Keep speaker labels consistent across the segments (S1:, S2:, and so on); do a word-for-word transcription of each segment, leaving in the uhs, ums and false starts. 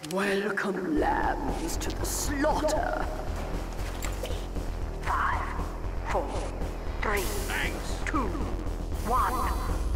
S1: Welcome, lambs, to the slaughter. Five, four, three, Thanks. two, one.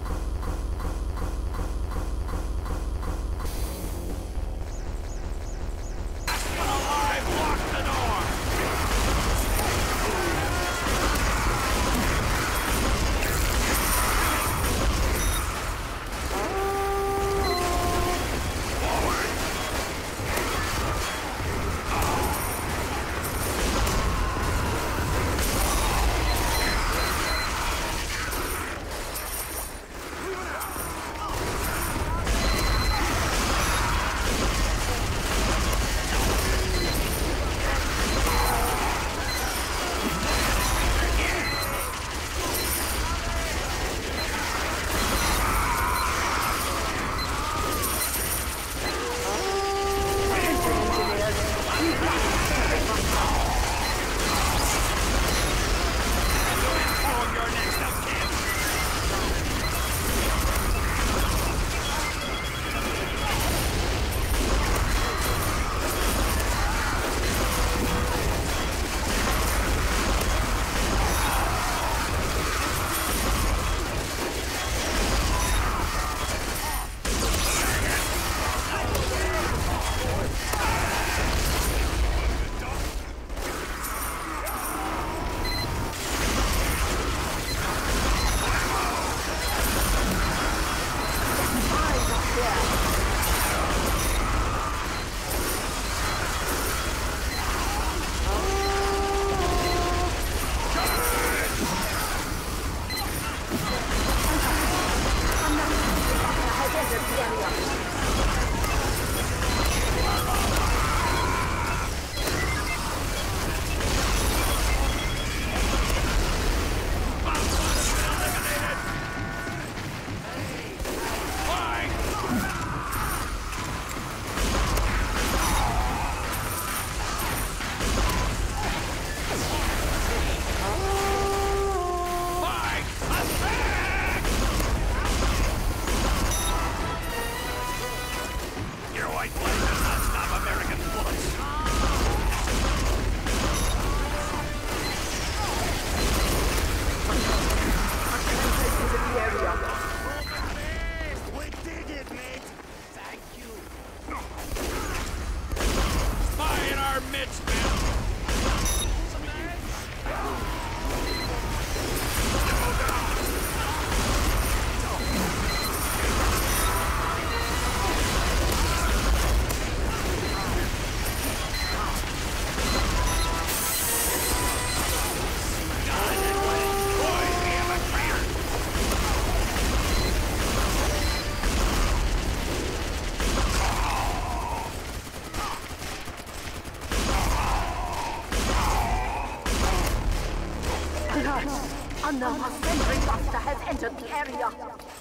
S1: Unknown sentry buster has entered the area.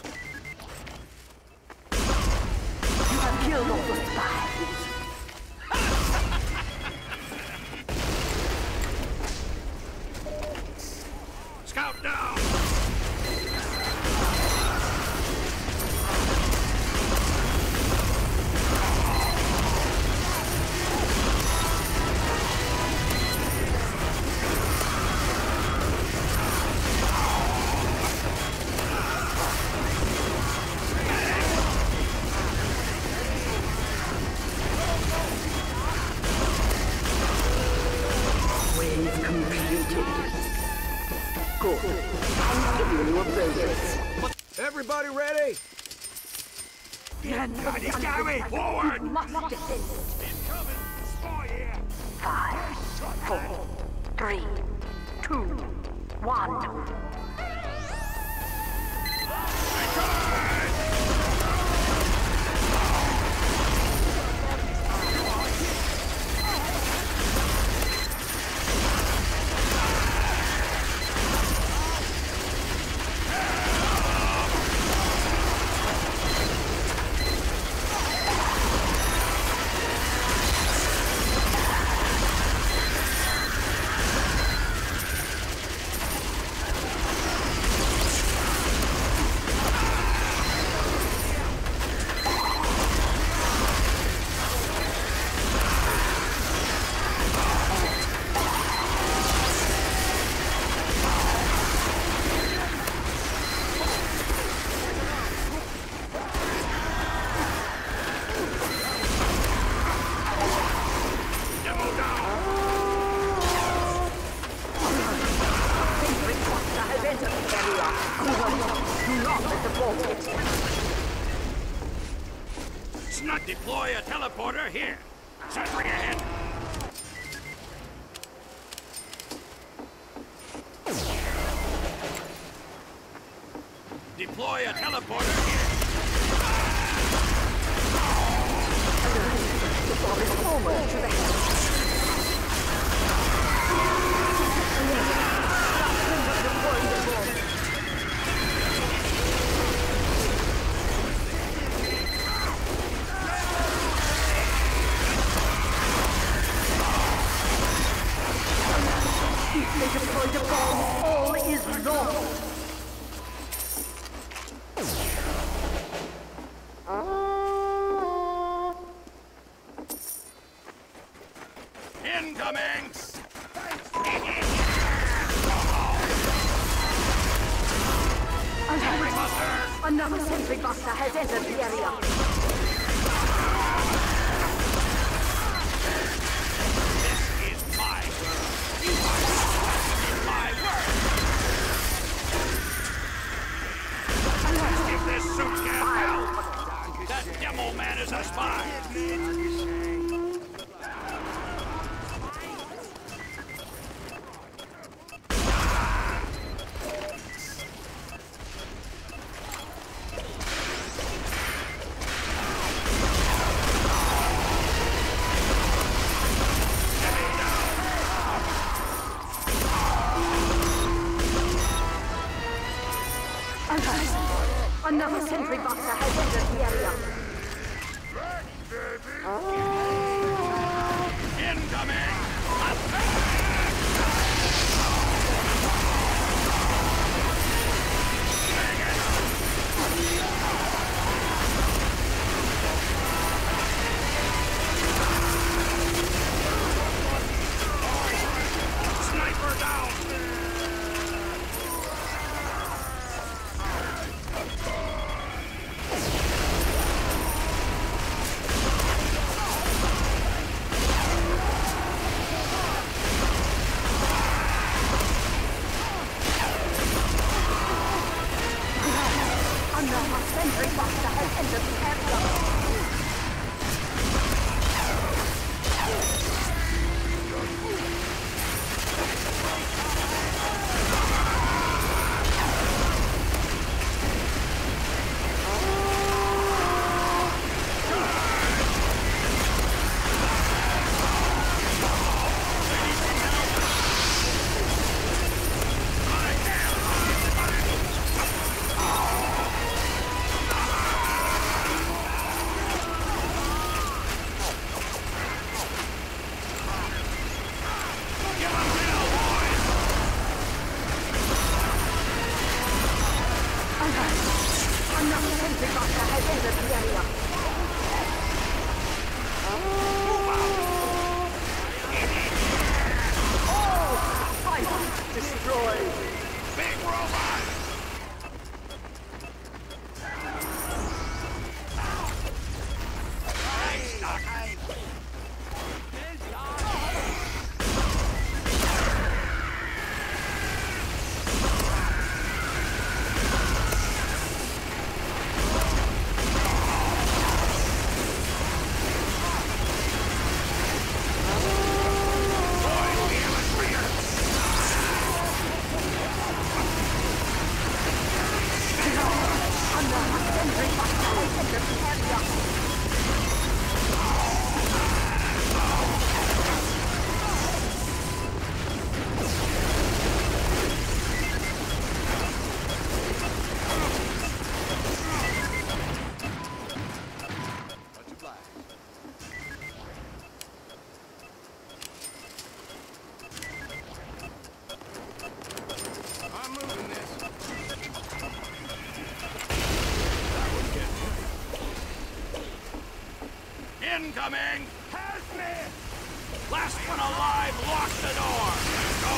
S1: You have killed all the spies.
S2: Scout down!
S3: Everybody ready?
S2: Get ready, Gary! Forward!
S1: Must descend.
S2: Incoming! Spy here!
S1: Five, four, three, two, one. wanted.
S2: Snug deploy a teleporter here. Sentry ahead. Deploy a teleporter here.
S1: The ball is forward to the head. They deployed a bomb. All is lost.
S2: Incoming!
S1: Another sentry buster has entered the area.
S2: This is my world. You are in my world. If this suit can't help, that demo man is a spy.
S1: Another sentry buster has entered the area.
S2: Incoming! Sniper down!
S1: Another sentry buster has entered the area. Another sentry buster has entered the area. Oh! Site destroyed!
S2: Big robot! Hey, Doc. Incoming! Help me! Last one alive, lock the door! Go,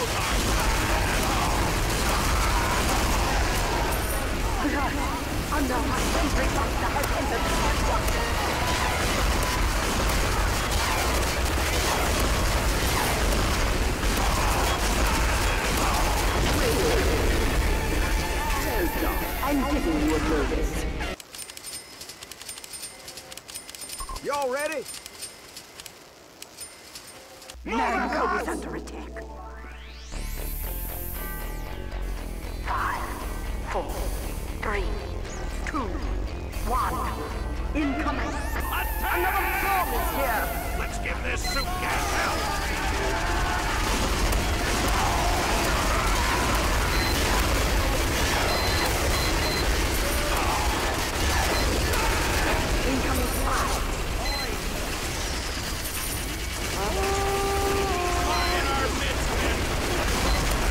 S1: Another sentry buster has entered the area. Well done. I'm giving you a notice.
S3: Y'all ready?
S1: Mango is under attack. Five, four, three, two, one. Incoming.
S2: Attack!
S1: Another storm is here.
S2: Let's give this soup gas hell!
S1: Incoming fire.
S2: In our midst, men!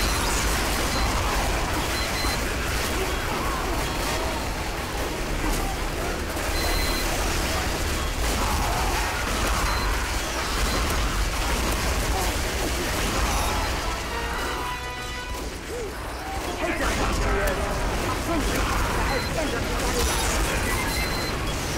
S1: Take us up the road. A sentry has entered the area.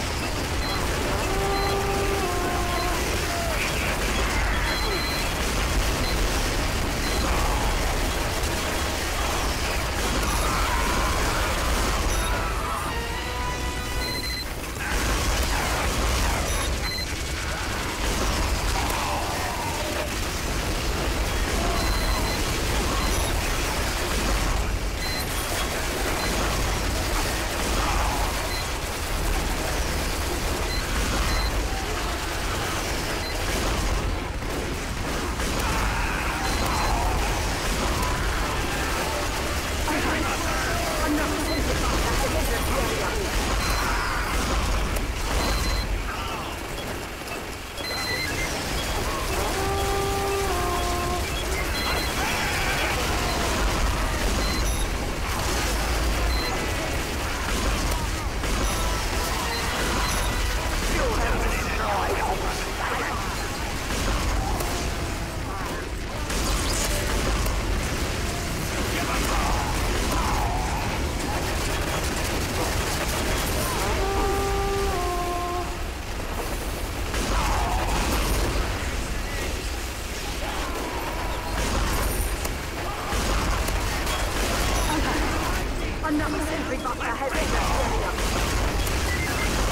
S1: Another sentry buster has entered the area.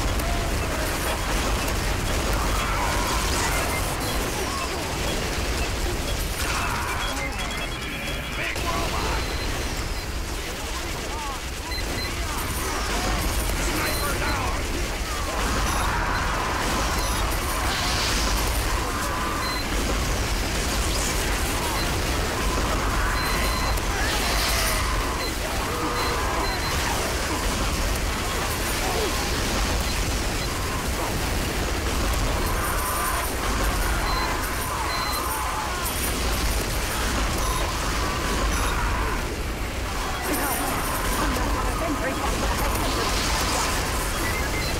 S2: Big robot! Sniper down!
S1: Sentry buster has entered the area.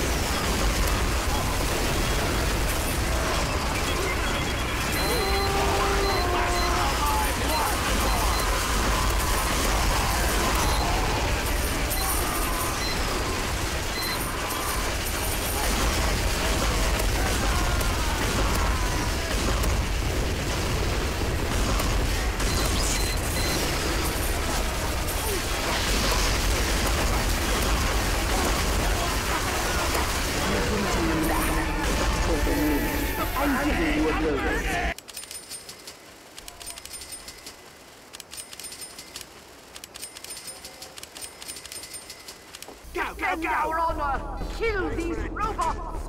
S1: I'm giving you a notice.
S2: Go, go,
S1: And
S2: go!
S1: our honor, kill these robots!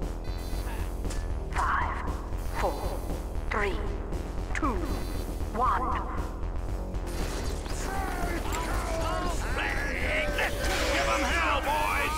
S1: Five, four, three, two, one.
S2: Let's give them hell, boys!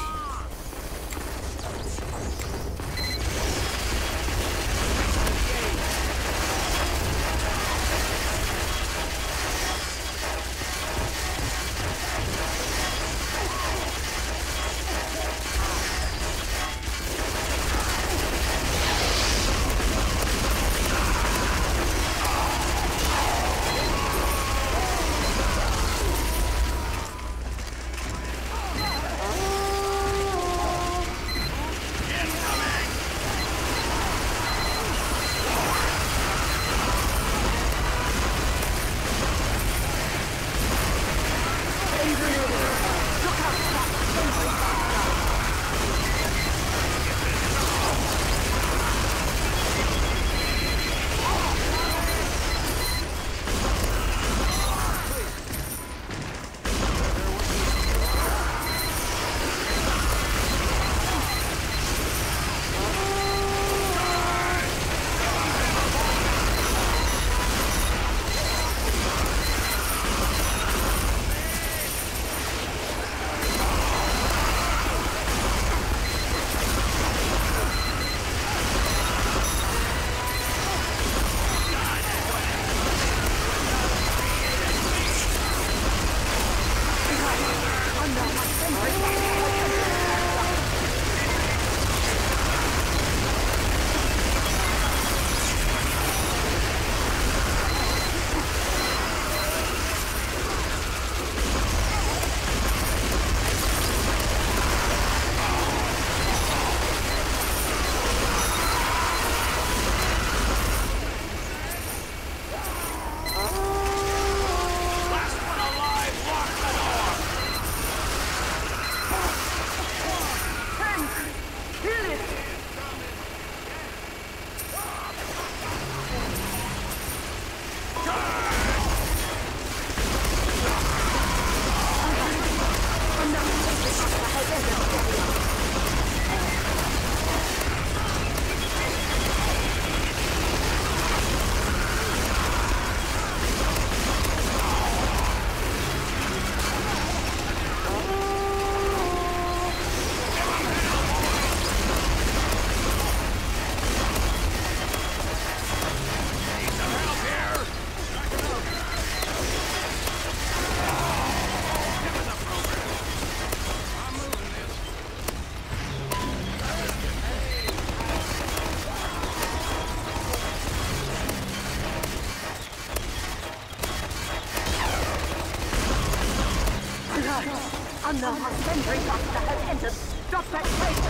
S1: Sentry Buster has entered. Stop that traitor!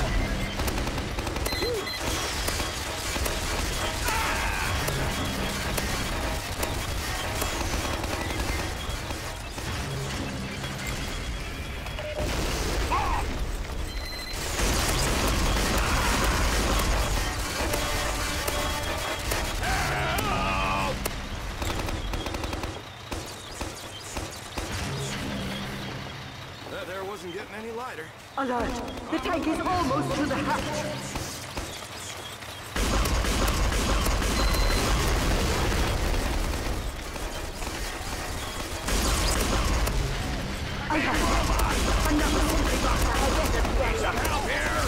S3: That air wasn't getting any lighter.
S1: Alert! The tank is almost to the hatch! I have it! Another sentry buster has entered the area!
S2: Something up here!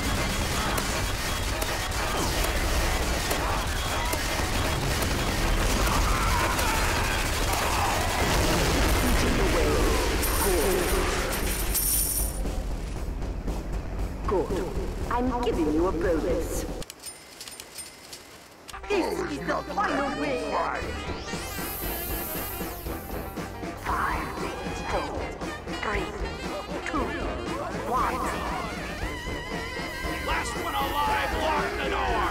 S1: Good. I'm giving you a bonus. This is the final ring! Five, four, three, two, one.
S2: Last one alive, lock the door!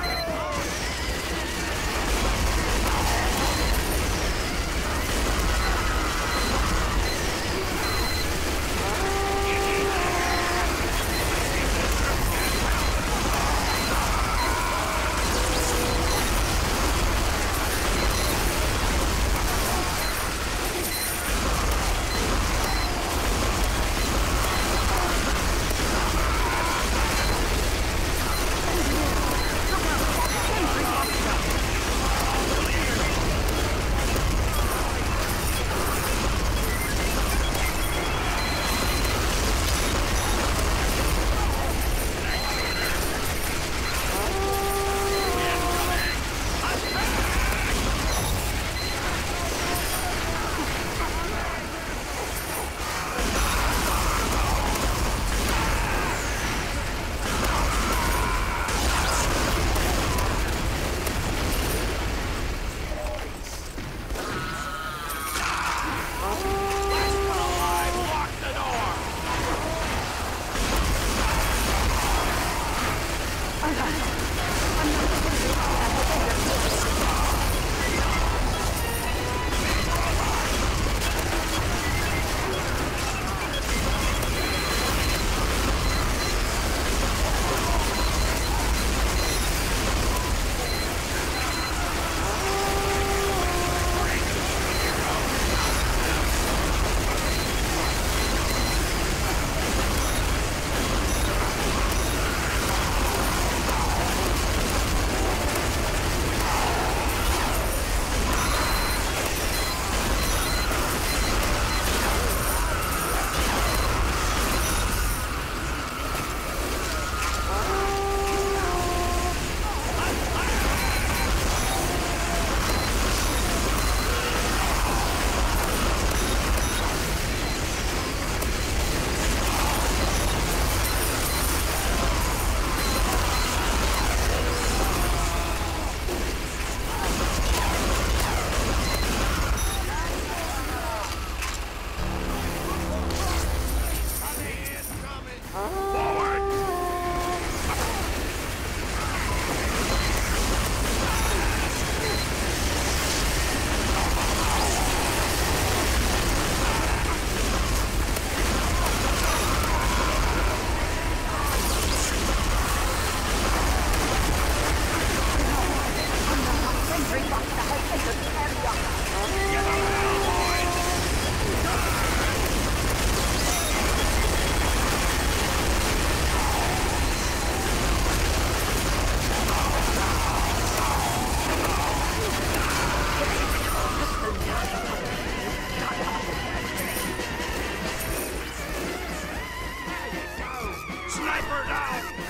S2: Sniper down!